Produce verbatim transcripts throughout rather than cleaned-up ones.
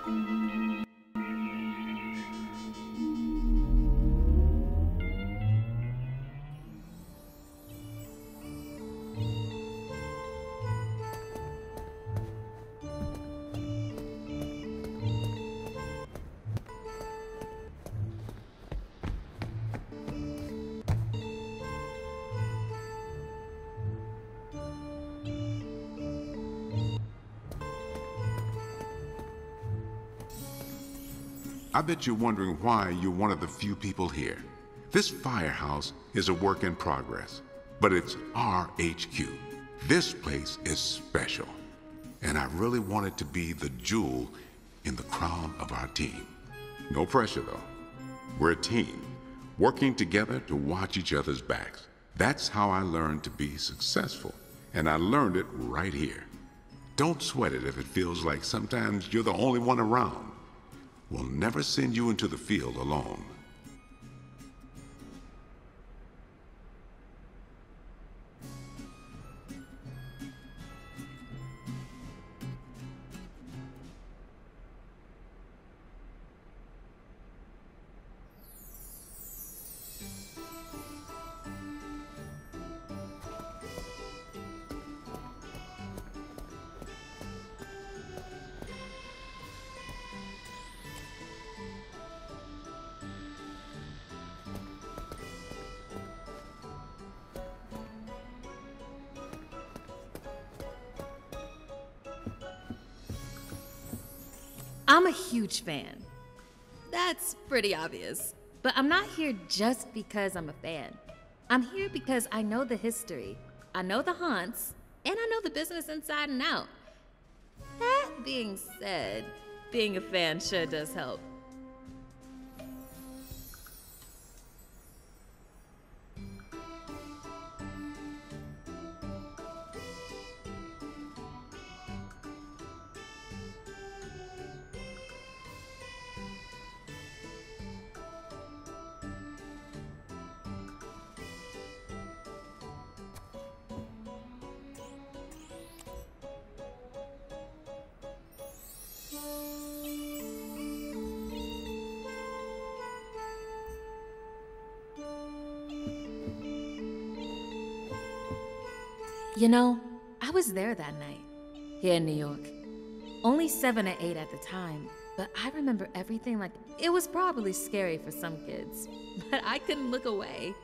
I bet you're wondering why you're one of the few people here. This firehouse is a work in progress, but it's our H Q. This place is special, and I really want it to be the jewel in the crown of our team. No pressure, though. We're a team, working together to watch each other's backs. That's how I learned to be successful, and I learned it right here. Don't sweat it if it feels like sometimes you're the only one around. We'll never send you into the field alone. I'm a huge fan. That's pretty obvious. But I'm not here just because I'm a fan. I'm here because I know the history, I know the haunts, and I know the business inside and out. That being said, being a fan sure does help. You know, I was there that night, here in New York. Only seven or eight at the time, but I remember everything like it was probably scary for some kids, but I couldn't look away.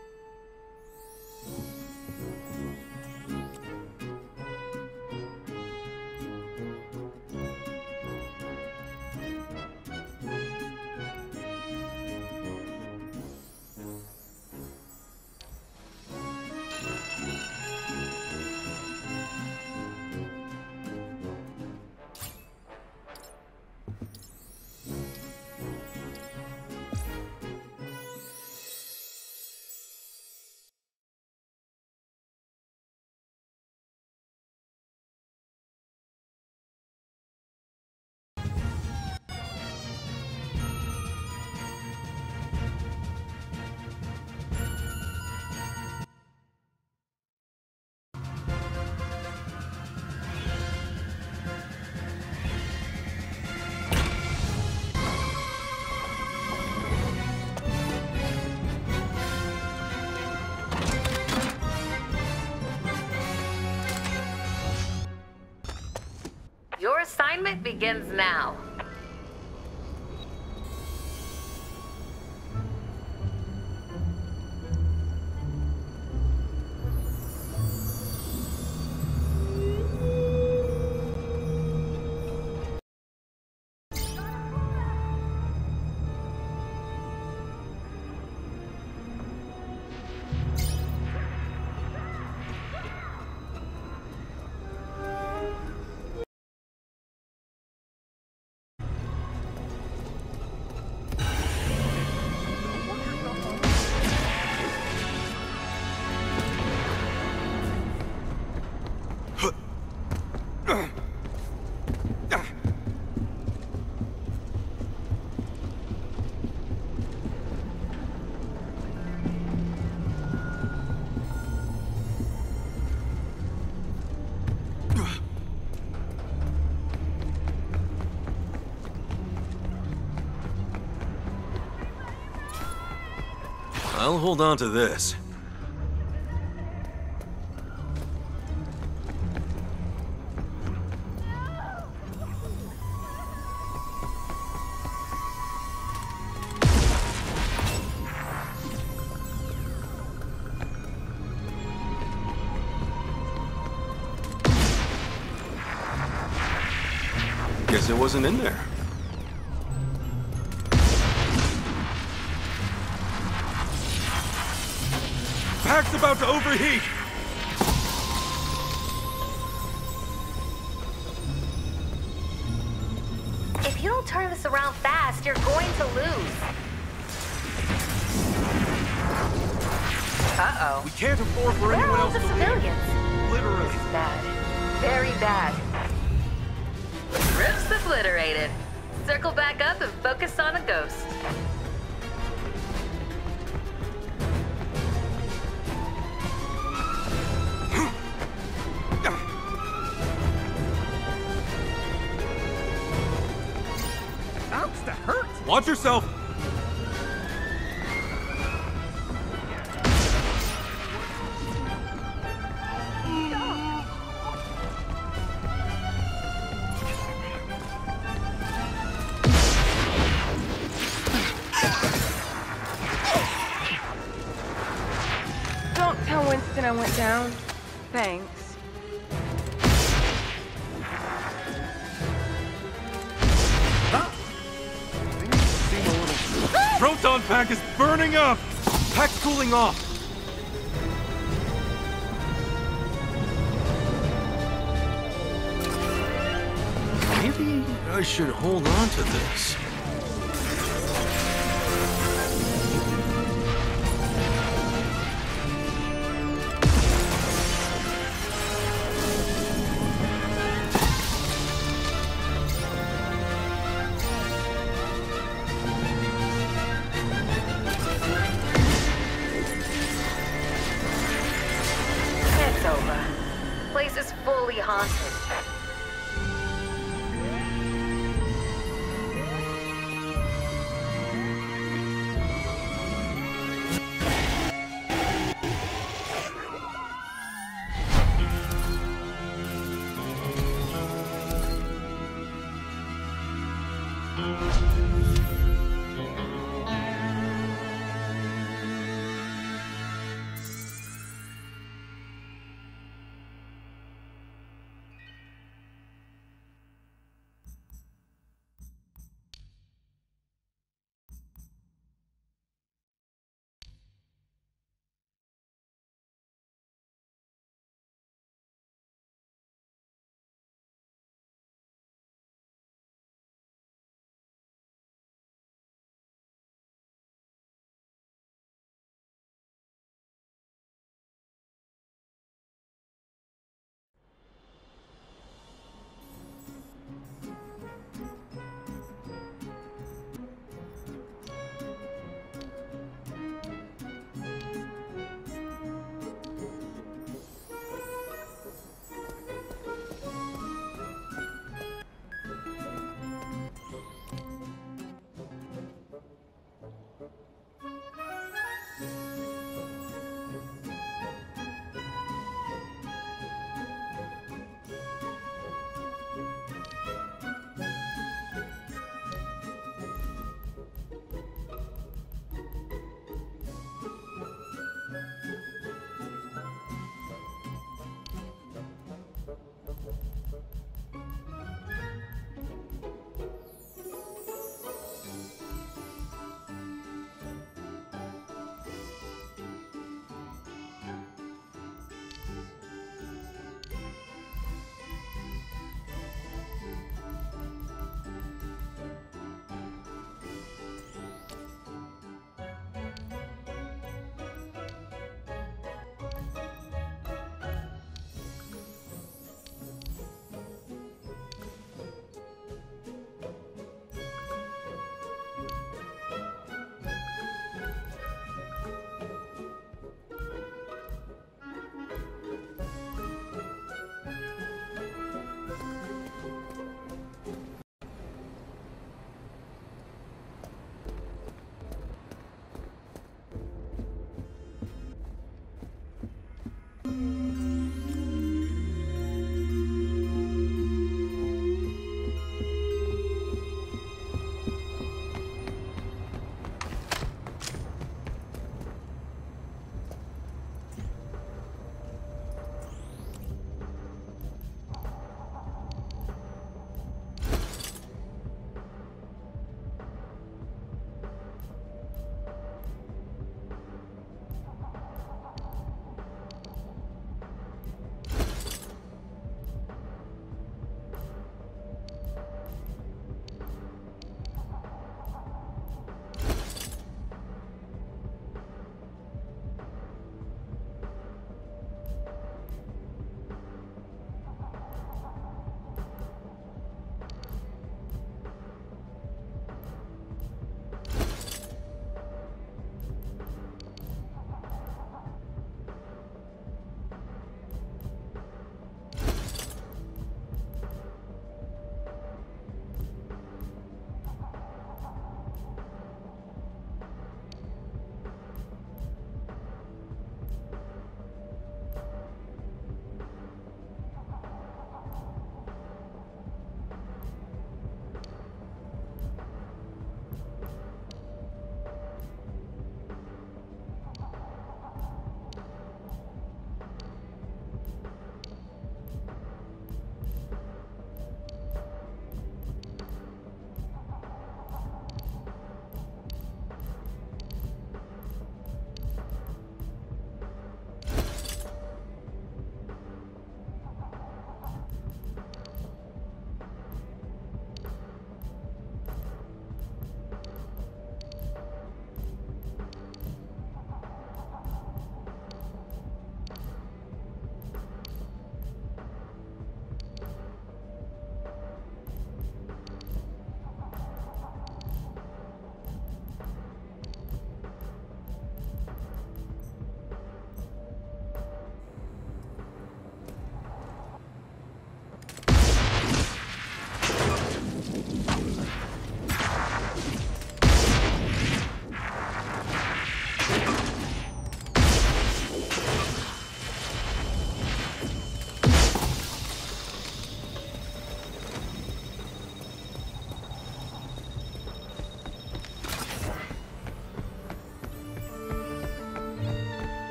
Your assignment begins now. I'll hold on to this. Guess it wasn't in there. Pack's about to overheat! If you don't turn this around fast, you're going to lose. Uh-oh. We can't afford for Where are anyone all else the to civilians? leave. Literally. This is bad. Very bad. Rips obliterated. Circle back up and focus on a ghost. Ouch, that hurts! Watch yourself! Don't tell Winston I went down. Thanks. Proton pack is burning up! Pack's cooling off! Maybe I should hold on to this. It's over. Place is fully haunted. Thank you.